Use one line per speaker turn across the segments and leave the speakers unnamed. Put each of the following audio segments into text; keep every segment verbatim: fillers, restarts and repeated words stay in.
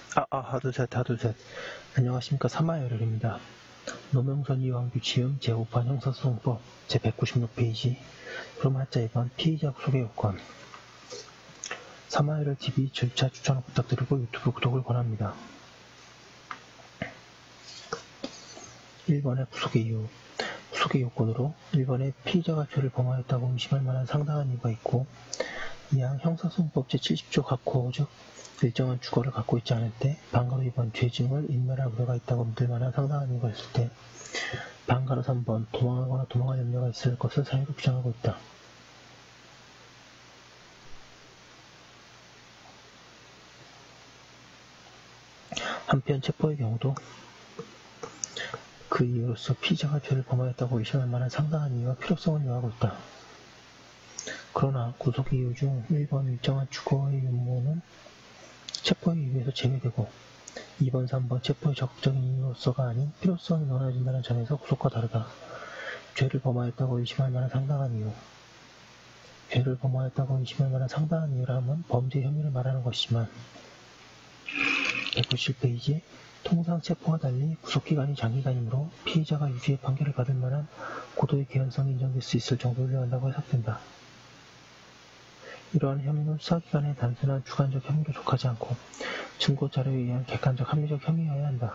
아, 아, 하두셋, 하두셋. 안녕하십니까. 사마열혈입니다. 노명선 이왕규 지음 제오 판 형사소송법 제백구십육 페이지. 그럼 하자 이 번 피의자 구속의 요건. 사마열혈 티비 절차 추천을 부탁드리고 유튜브 구독을 권합니다. 일 번의 구속의 이유. 구속의 요건으로 일 번에 피의자가 죄를 범하였다고 의심할 만한 상당한 이유가 있고, 이항 형사소송법 제칠십 조 각호 즉 일정한 주거를 갖고 있지 않을 때, 방가로 이 번 죄증을 인멸할 우려가 있다고 믿을 만한 상당한 이유가 있을 때, 방가로 삼 번 도망하거나 도망할 염려가 있을 것을 사유로 주장하고 있다. 한편 체포의 경우도 그 이유로서 피의자가 죄를 범하였다고 의심할 만한 상당한 이유와 필요성을 요하고 있다. 그러나 구속의 이유 중 일 번 일정한 주거의 유무는 체포의 이유에서 제외되고, 이 번, 삼 번 체포의 적극적인 이유로서가 아닌 필요성이 논하진다는 점에서 구속과 다르다. 죄를 범하였다고 의심할 만한 상당한 이유. 죄를 범하였다고 의심할 만한 상당한 이유라 하면 범죄 혐의를 말하는 것이지만, 백구십칠 페이지 통상 체포와 달리 구속기간이 장기간이므로 피의자가 유죄의 판결을 받을 만한 고도의 개연성이 인정될 수 있을 정도를 요한다고 해석된다. 이러한 혐의는 수사기관의 단순한 주관적 혐의로 속하지 않고 증거 자료에 의한 객관적 합리적 혐의여야 한다.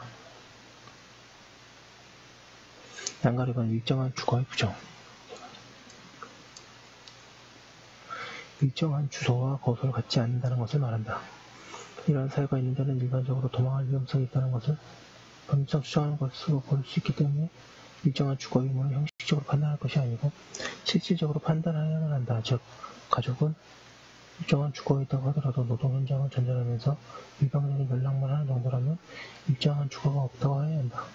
양가르반 일정한 주거의 부정. 일정한 주소와 거소를 갖지 않는다는 것을 말한다. 이러한 사유가 있는 자는 일반적으로 도망할 위험성이 있다는 것을 법률상 주장하는 것으로 볼 수 있기 때문에 일정한 주거의 의무는 형식적으로 판단할 것이 아니고 실질적으로 판단하여야만 한다. 즉, 가족은 일정한 주거에 있다고 하더라도 노동 현장을 전전하면서 일방적인 연락만 하는 정도라면 일정한 주거가 없다고 해야 한다.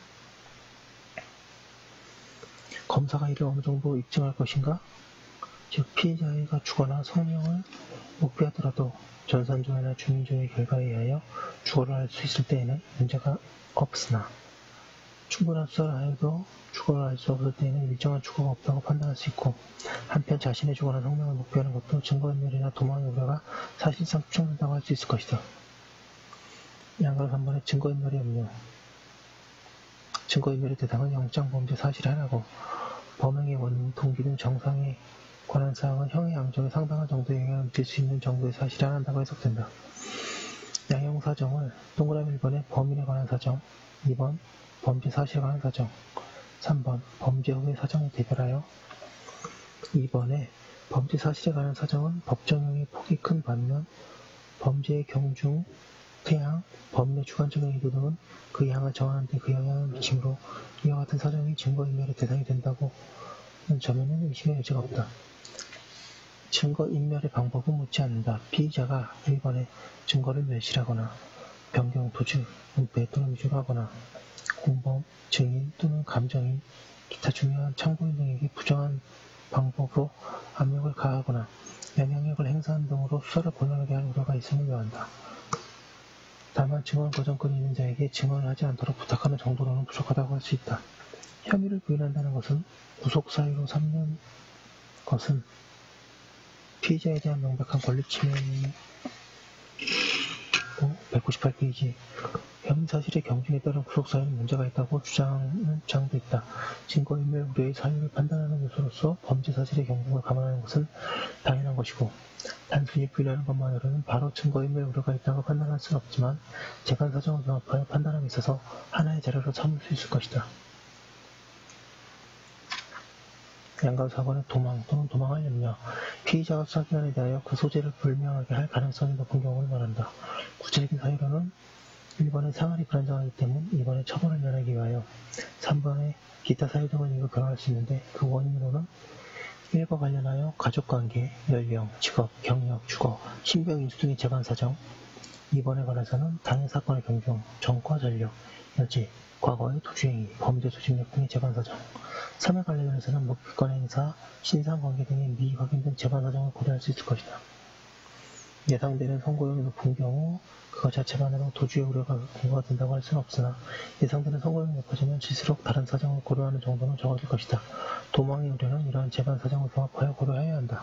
검사가 이를 어느 정도 입증할 것인가? 즉, 피해자가 주거나 성명을 목비하더라도 전산조회나 주민조회 결과에 의하여 주거를 할 수 있을 때에는 문제가 없으나, 충분한 수사를 하여도 주거를 할 수 없을 때에는 일정한 주거가 없다고 판단할 수 있고, 한편 자신의 주거나 성명을 목비하는 것도 증거인멸이나 도망의 우려가 사실상 추정된다고 할 수 있을 것이다. 양가로 삼 번의 증거인멸의 염려. 증거인멸의 대상은 영장범죄 사실 하나고, 범행의 원인, 동기 등 정상에 관한 사항은 형의 양적에 상당한 정도의 영향을 미칠 수 있는 정도의 사실이 한다고 해석된다. 양형 사정을 동그라미 일 번에 범인에 관한 사정, 이 번 범죄 사실에 관한 사정, 삼 번 범죄 후의 사정에 대별하여, 이 번에 범죄 사실에 관한 사정은 법정형의 폭이 큰 반면 범죄의 경중, 태양, 범인의 주관적인 의도 등은 그 양을 정하는 데 그 영향을 미치므로 이와 같은 사정이 증거인멸의 대상이 된다고 하는 점에는 의심의 여지가 없다. 증거인멸의 방법은 묻지 않는다. 피의자가 일 번에 증거를 멸실하거나 변경, 도주, 은폐 또는 위조하거나 공범, 증인 또는 감정인, 기타 중요한 참고인 등에게 부정한 방법으로 압력을 가하거나 영향력을 행사하는 등으로 수사를 곤란하게 할 우려가 있음을 요한다. 다만 증언 거정권이 있는 자에게 증언을 하지 않도록 부탁하는 정도로는 부족하다고 할 수 있다. 혐의를 부인한다는 것은 구속 사유로 삼는 것은 피의자에 대한 명백한 권리 침해이고, 백구십팔 페이지 혐의 사실의 경중에 따른 구속 사유는 문제가 있다고 주장하는 주장도 있다. 증거인멸 우려의 사유를 판단하는 요소로서 범죄 사실의 경중을 감안하는 것은 당연한 것이고, 단순히 부인하는 것만으로는 바로 증거인멸 우려가 있다고 판단할 수는 없지만 재간 사정을 종합하여 판단함에 있어서 하나의 자료로 삼을 수 있을 것이다. 양가로 사 번의 도망 또는 도망할 염려. 피의자가 수사기관에 대하여 그 소재를 불명하게 할 가능성이 높은 경우를 말한다. 구체적인 사유로는 일 번의 생활이 불안정하기 때문, 이 번의 처벌을 면하기 위하여, 삼 번의 기타 사유 등을 이유로 변화할 수 있는데, 그 원인으로는 일과 관련하여 가족관계, 연령, 직업, 경력, 주거, 신병 인수 등의 재반 사정, 이 번에 관해서는 당해 사건의 경중, 정과 전력, 여지, 과거의 도주행위, 범죄 조직력 등의 재반 사정, 삼에 관련해서는 목기권 행사, 신상관계 등의 미확인된 재반 사정을 고려할 수 있을 것이다. 예상되는 선고형이 높은 경우 그것 자체만으로 도주의 우려가 근거가 된다고 할 수는 없으나, 예상되는 선고형이 높아지면 질수록 다른 사정을 고려하는 정도는 적어질 것이다. 도망의 우려는 이러한 재반 사정을 종합하여 고려해야 한다.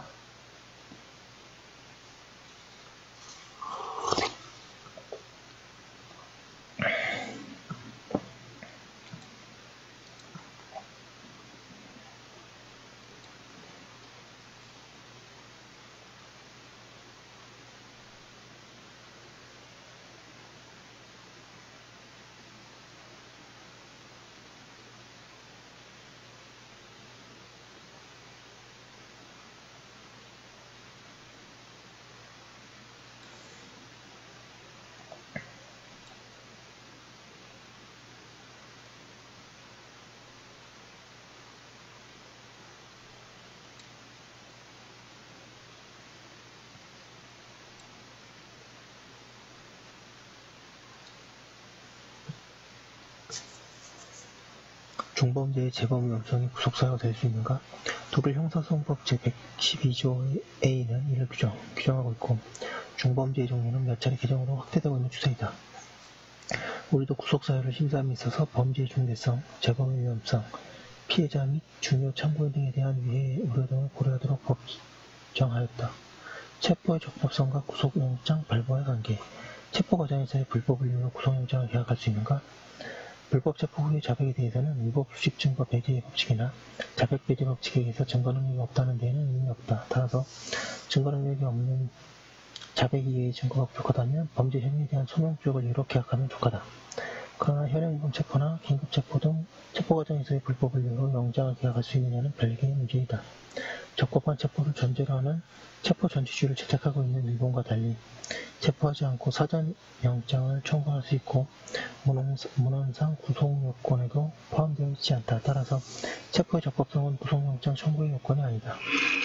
중범죄의 재범 위험성이 구속사유가 될 수 있는가? 독일 형사소송법 제백십이 조 A는 이를 규정, 규정하고 있고 중범죄의 종류는 몇 차례 개정으로 확대되고 있는 추세이다. 우리도 구속사유를 심사함에 있어서 범죄의 중대성, 재범의 위험성, 피해자 및 중요 참고인 등에 대한 위해 우려 등을 고려하도록 법정하였다. 체포의 적법성과 구속영장 발부와의 관계. 체포 과정에서의 불법을 이유로 구속영장을 기각할 수 있는가? 불법 체포 후의 자백에 대해서는 위법 수집 증거 배제의 법칙이나 자백 배제 법칙에 의해서 증거 능력이 없다는 데에는 의미 없다. 따라서 증거 능력이 없는 자백 이외의 증거가 부족하다면 범죄 혐의에 대한 소명 부족을 이유로 기각하면 족하다. 그러나 현행범 체포나 긴급 체포 등 체포 과정에서의 불법을 이유로 영장을 기각할 수 있느냐는 별개의 문제이다. 적법한 체포를 전제로 하는 체포 전치주의를 채택하고 있는 일본과 달리 체포하지 않고 사전 영장을 청구할 수 있고 문헌상 구속요건에도 포함되어 있지 않다. 따라서 체포의 적법성은 구속영장 청구의 요건이 아니다.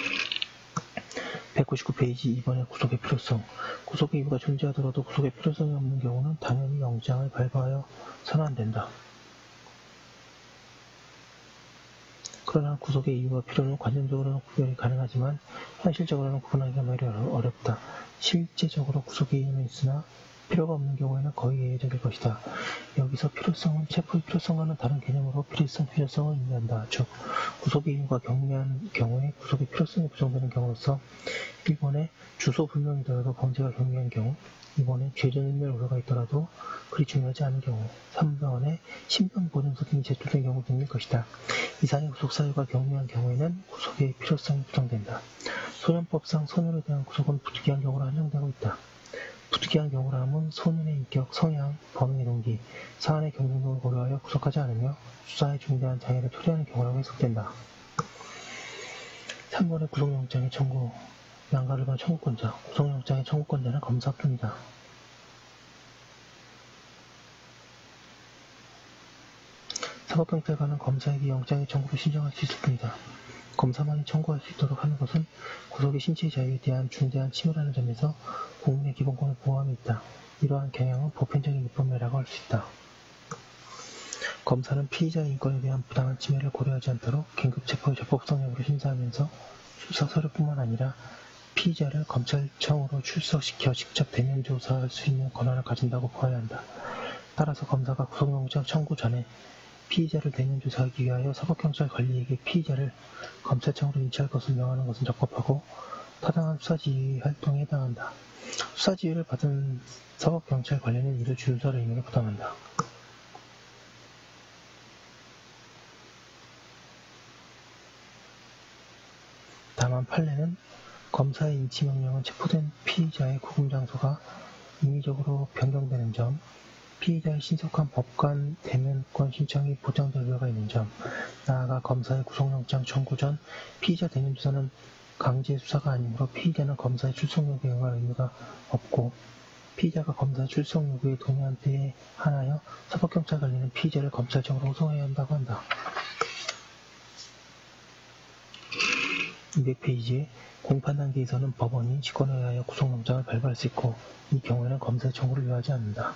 백구십구 페이지 이 번의 구속의 필요성. 구속의 이유가 존재하더라도 구속의 필요성이 없는 경우는 당연히 영장을 발부하여 선언된다. 그러나 구속의 이유와 필요는 관념적으로는 구별이 가능하지만 현실적으로는 구분하기가 매우 어렵다. 실제적으로 구속의 이유는 있으나 필요가 없는 경우에는 거의 예외적일 것이다. 여기서 필요성은 체포의 필요성과는 다른 개념으로 필요성, 필요성을 의미한다. 즉, 구속의 이유가 경미한 경우에 구속의 필요성이 부정되는 경우로서 일 번에 주소 불명이더라도 범죄가 경미한 경우, 이 번에 죄전인멸 우려가 있더라도 그리 중요하지 않은 경우, 삼 번에 신변보증서 등이 제출된 경우 등일 것이다. 이상의 구속 사유가 경미한 경우에는 구속의 필요성이 부정된다. 소년법상 소년에 대한 구속은 부득이한 경우로 한정되고 있다. 부득이한 경우라 함은 소년의 인격, 성향, 범행의 동기, 사안의 경중도를 고려하여 구속하지 않으며 수사에 중대한 장애를 초래하는 경우라고 해석된다. 삼 번의 구속영장의 청구. 양가를 본 청구권자. 구속영장의 청구권자는 검사뿐이다. 사법경찰관은 검사에게 영장의 청구를 신청할 수 있을 뿐이다. 검사만이 청구할 수 있도록 하는 것은 구속의 신체의 자유에 대한 중대한 침해라는 점에서 국민의 기본권을 보호함에 있다. 이러한 경향은 보편적인 입법례라고 할 수 있다. 검사는 피의자의 인권에 대한 부당한 침해를 고려하지 않도록 긴급체포의 적법성 여부를 심사하면서 수사 서류뿐만 아니라 피의자를 검찰청으로 출석시켜 직접 대면 조사할 수 있는 권한을 가진다고 보아야 한다. 따라서 검사가 구속영장 청구 전에 피의자를 대면 조사하기 위하여 사법경찰 관리에게 피의자를 검찰청으로 인치할 것을 명하는 것은 적법하고 타당한 수사지휘 활동에 해당한다. 수사지휘를 받은 사법경찰 관리는 이를 준수할 의무를 부담한다. 다만 판례는 검사의 인치명령은 체포된 피의자의 구금장소가 임의적으로 변경되는 점, 피의자의 신속한 법관 대면권 신청이 보장될 우려가 있는 점, 나아가 검사의 구속영장 청구 전 피의자 대면 조사는 강제 수사가 아니므로 피의자는 검사의 출석 요구에 응할 의무가 없고 피의자가 검사의 출석 요구에 동의한 때에 한하여 사법경찰 관리는 피의자를 검찰청으로 호송해야 한다고 한다. 이백 페이지에 공판 단계에서는 법원이 직권에 의하여 구속영장을 발부할 수 있고 이 경우에는 검사의 청구를 요하지 않는다.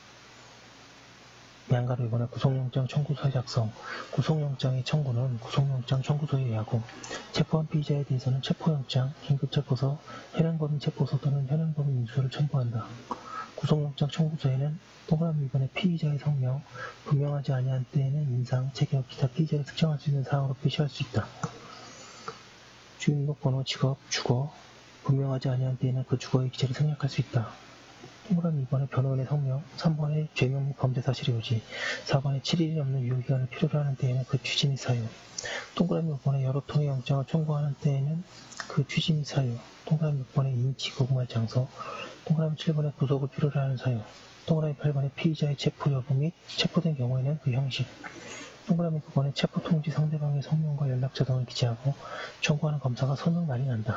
양가로 이번에 구속영장 청구서의 작성. 구속영장의 청구는 구속영장 청구서에 의하고 체포한 피의자에 대해서는 체포영장, 긴급체포서, 현행범인 체포서 또는 현행범인 인수를 첨부한다. 구속영장 청구서에는 동그라미 이 번에 피의자의 성명, 분명하지 아니한 때에는 인상, 체격, 기타 피의자를 특정할 수 있는 사항으로 표시할 수 있다. 주민등록번호, 직업, 주거, 분명하지 아니한 때에는 그 주거의 기재를 생략할 수 있다. 동그라미 이 번에 변호인의 성명, 삼 번에 죄명 및 범죄 사실의 요지, 사 번에 칠 일이 넘는 유효기간을 필요로 하는 때에는 그 취지 및 사유, 동그라미 오 번에 여러 통의 영장을 청구하는 때에는 그 취지 및 사유, 동그라미 육 번에 인치 구금할 장소, 동그라미 칠 번에 구속을 필요로 하는 사유, 동그라미 팔 번에 피의자의 체포 여부 및 체포된 경우에는 그 형식, 동그라미 구 번에 체포 통지 상대방의 성명과 연락처 등을 기재하고 청구하는 검사가 서명 날인한다.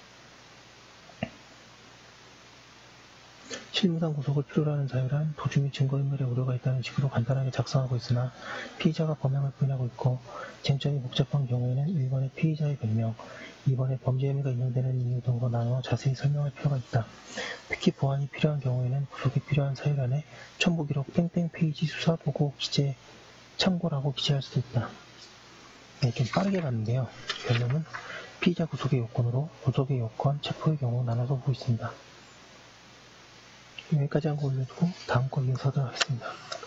실무상 구속을 필요로 하는 사유란 도주 및 증거인멸에 우려가 있다는 식으로 간단하게 작성하고 있으나 피의자가 범행을 부인하고 있고 쟁점이 복잡한 경우에는 일 번에 피의자의 변명, 이 번에 범죄 혐의가 인용되는 이유 등으로 나누어 자세히 설명할 필요가 있다. 특히 보완이 필요한 경우에는 구속이 필요한 사유란에 첨부 기록 땡땡 페이지 수사 보고 기재 참고라고 기재할 수도 있다. 네, 좀 빠르게 봤는데요. 결론은 피의자 구속의 요건으로 구속의 요건, 체포의 경우 나눠서 보고 있습니다. 여기까지 한 거 올려두고 다음 거 이어서 하도록 하겠습니다.